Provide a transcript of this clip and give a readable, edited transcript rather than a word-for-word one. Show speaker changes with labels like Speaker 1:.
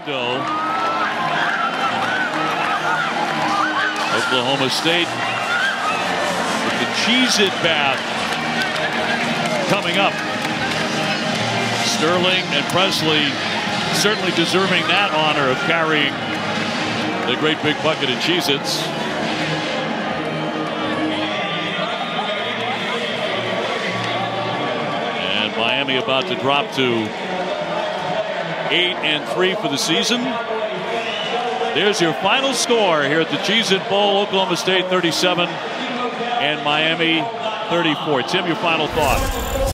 Speaker 1: window. Oklahoma State with the Cheez-It bath coming up. Sterling and Presley certainly deserving that honor of carrying the great big bucket of Cheez-Its. And Miami about to drop to 8-3 for the season. There's your final score here at the Cheez-It Bowl. Oklahoma State 37 and Miami 34. Tim, your final thought.